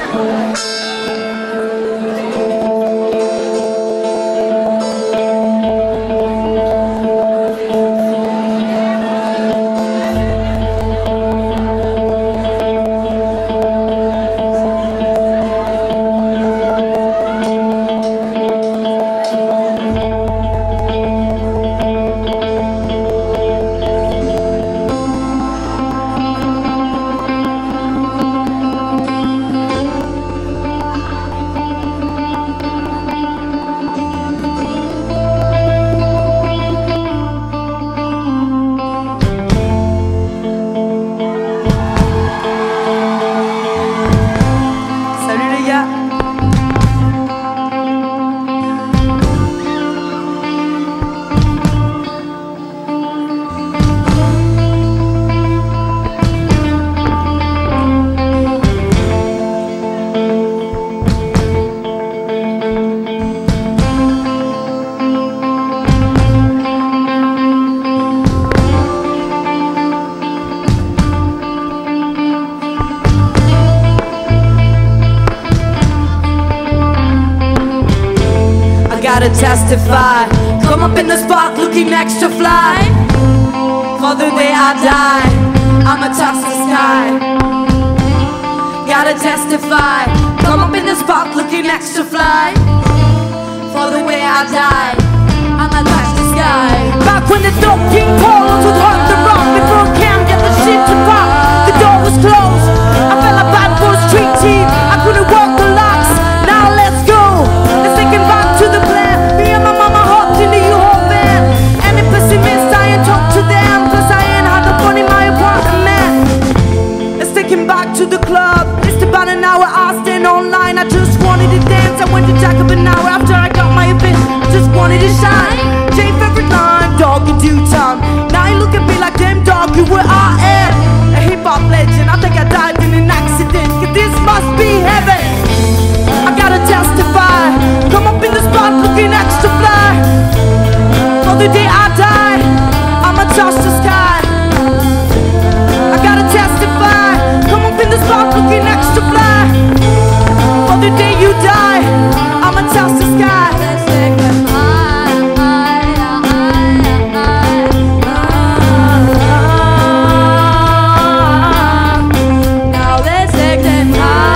Gotta testify. Come up in the spot looking extra fly. For the day I die, I'ma touch the sky. Gotta testify. Come up in the spot looking extra fly. For the way I die, I'ma touch the sky. Back when the dog King Paul would run the rock before Cam get the shit to pop. The door was closed. I felt like bad for a street team. I couldn't walk the locks. Now let's go. Let's take it back to the plan. Me and my mama hopped in the U-Haul van. Any pessimist, I ain't talk to them. Cause I ain't had no fun in my apartment. Let's take him back to the club. It's about an hour, I stand online. I just wanted to dance. I went to Jack up an hour after I got my event. Just wanted to shine. J favorite line, dog in due time. Now you look at me like damn dog, you where I am. A hip-hop legend, I think I died in an accident. Cause this must be heaven. I gotta testify. Come up in the spot looking extra fly. For the day I die, I'ma touch the sky. I gotta testify. Come up in the spot looking extra fly. For the day you die, I'ma touch the sky. Let's take them high, high, high, high. Now let's take them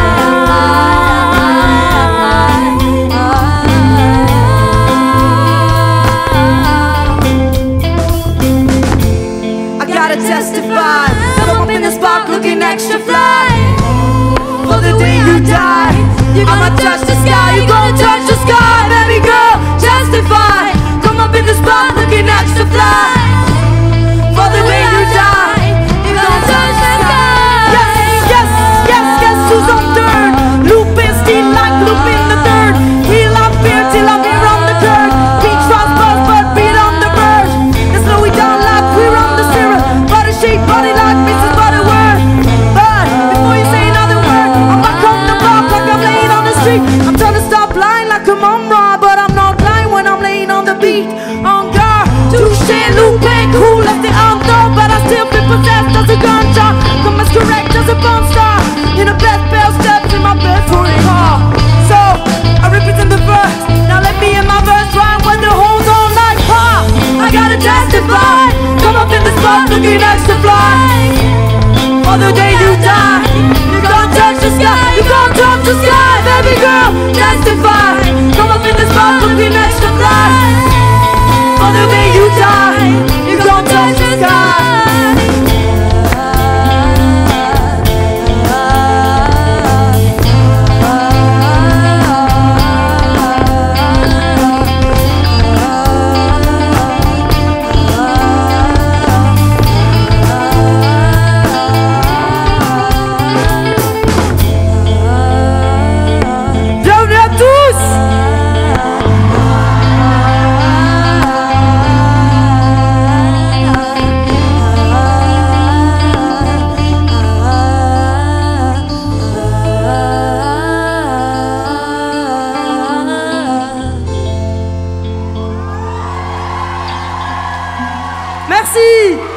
testify. Come up in the spot looking extra fly. For the day you die, I'ma touch the sky. You gonna touch the sky, baby girl, testify. Come up in the spot looking extra fly. For the way you die, you gonna touch the sky. Yes, yes, yes, yes, who's on third? Loop is still like loop in the third. Heal up here till I'm here on the curb. Peach frost buzz, but beat on the verge. Let's slow it down like we're on the zero. Body like Mrs. Butterworth. But before you say another word, I'm back on the block like I'm laying on the street. I'm trying to stop lying like a mom raw, but I'm not lying when I'm laying on the beat. On guard, touche, Lupe, cool as the outdoor, but I still feel possessed as a gunshot. Come as correct as a bomb star. In a bed, bell steps in my bed for a car. So I represent the verse. Now let me in my verse rhyme when the holes all night. Ha! I gotta testify. Come up in the spot looking extra fly. For the day you die, you gonna touch the sky. You gonna touch the sky, baby girl, testify. Come up in the spot looking extra fly. For the day you die, you gonna touch the sky. Merci.